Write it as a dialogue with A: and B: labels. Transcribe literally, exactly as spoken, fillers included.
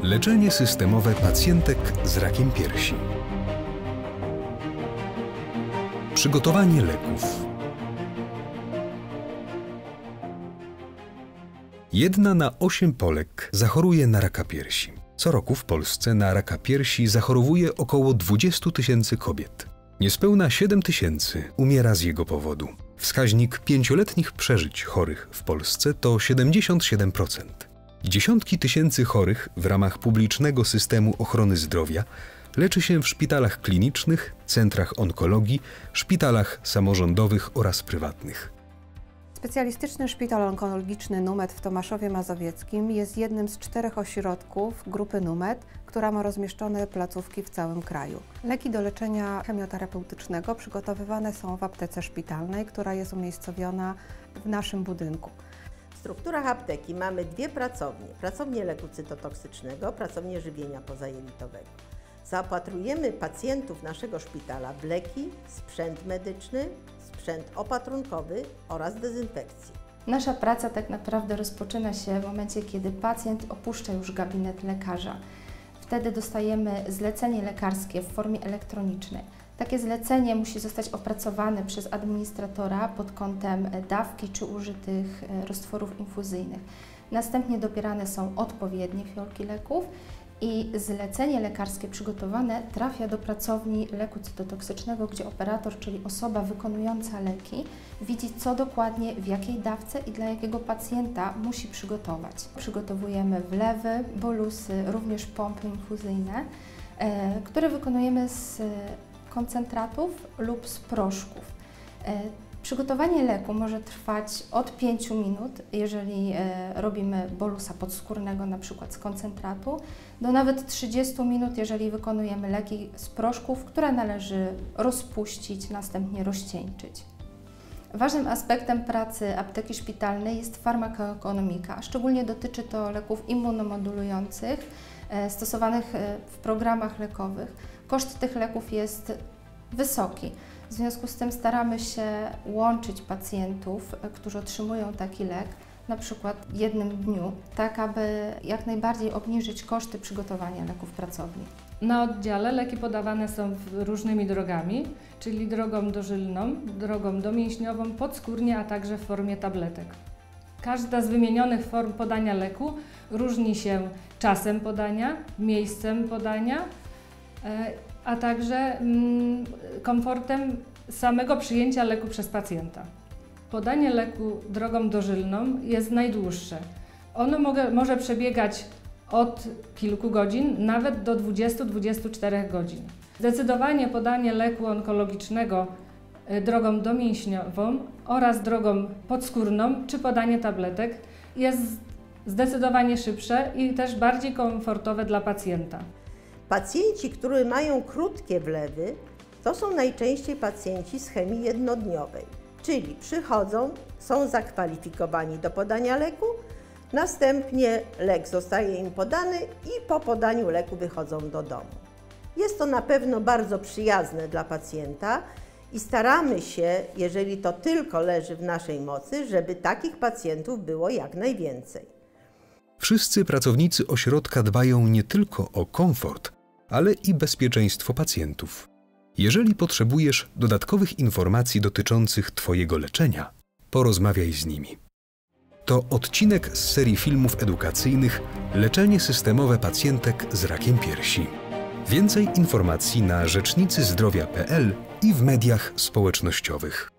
A: Leczenie systemowe pacjentek z rakiem piersi. Przygotowanie leków. Jedna na osiem Polek zachoruje na raka piersi. Co roku w Polsce na raka piersi zachorowuje około dwadzieścia tysięcy kobiet. Niespełna siedem tysięcy umiera z jego powodu. Wskaźnik pięcioletnich przeżyć chorych w Polsce to siedemdziesiąt siedem procent. Dziesiątki tysięcy chorych w ramach publicznego systemu ochrony zdrowia leczy się w szpitalach klinicznych, centrach onkologii, szpitalach samorządowych oraz prywatnych.
B: Specjalistyczny Szpital Onkologiczny Numed w Tomaszowie Mazowieckim jest jednym z czterech ośrodków grupy Numed, która ma rozmieszczone placówki w całym kraju. Leki do leczenia chemioterapeutycznego przygotowywane są w aptece szpitalnej, która jest umiejscowiona w naszym budynku.
C: W strukturach apteki mamy dwie pracownie. Pracownię leku cytotoksycznego, pracownię żywienia pozajelitowego. Zaopatrujemy pacjentów naszego szpitala w leki, sprzęt medyczny, sprzęt opatrunkowy oraz dezynfekcję.
D: Nasza praca tak naprawdę rozpoczyna się w momencie, kiedy pacjent opuszcza już gabinet lekarza. Wtedy dostajemy zlecenie lekarskie w formie elektronicznej. Takie zlecenie musi zostać opracowane przez administratora pod kątem dawki czy użytych roztworów infuzyjnych. Następnie dobierane są odpowiednie fiolki leków i zlecenie lekarskie przygotowane trafia do pracowni leku cytotoksycznego, gdzie operator, czyli osoba wykonująca leki, widzi, co dokładnie, w jakiej dawce i dla jakiego pacjenta musi przygotować. Przygotowujemy wlewy, bolusy, również pompy infuzyjne, e, które wykonujemy z koncentratów lub z proszków. E, Przygotowanie leku może trwać od pięciu minut, jeżeli e, robimy bolusa podskórnego, na przykład z koncentratu, do nawet trzydziestu minut, jeżeli wykonujemy leki z proszków, które należy rozpuścić, następnie rozcieńczyć. Ważnym aspektem pracy apteki szpitalnej jest farmakoekonomika. Szczególnie dotyczy to leków immunomodulujących e, stosowanych e, w programach lekowych. Koszt tych leków jest wysoki. W związku z tym staramy się łączyć pacjentów, którzy otrzymują taki lek, na przykład w jednym dniu, tak aby jak najbardziej obniżyć koszty przygotowania leków w pracowni.
E: Na oddziale leki podawane są różnymi drogami, czyli drogą dożylną, drogą domięśniową, podskórnie, a także w formie tabletek. Każda z wymienionych form podania leku różni się czasem podania, miejscem podania, a także komfortem samego przyjęcia leku przez pacjenta. Podanie leku drogą dożylną jest najdłuższe. Ono mogę, może przebiegać od kilku godzin, nawet do dwudziestu do dwudziestu czterech godzin. Zdecydowanie podanie leku onkologicznego drogą domięśniową oraz drogą podskórną czy podanie tabletek jest zdecydowanie szybsze i też bardziej komfortowe dla pacjenta.
C: Pacjenci, którzy mają krótkie wlewy, to są najczęściej pacjenci z chemii jednodniowej, czyli przychodzą, są zakwalifikowani do podania leku, następnie lek zostaje im podany i po podaniu leku wychodzą do domu. Jest to na pewno bardzo przyjazne dla pacjenta i staramy się, jeżeli to tylko leży w naszej mocy, żeby takich pacjentów było jak najwięcej.
A: Wszyscy pracownicy ośrodka dbają nie tylko o komfort, ale i bezpieczeństwo pacjentów. Jeżeli potrzebujesz dodatkowych informacji dotyczących Twojego leczenia, porozmawiaj z nimi. To odcinek z serii filmów edukacyjnych Leczenie systemowe pacjentek z rakiem piersi. Więcej informacji na rzecznicy zdrowia kropka p l i w mediach społecznościowych.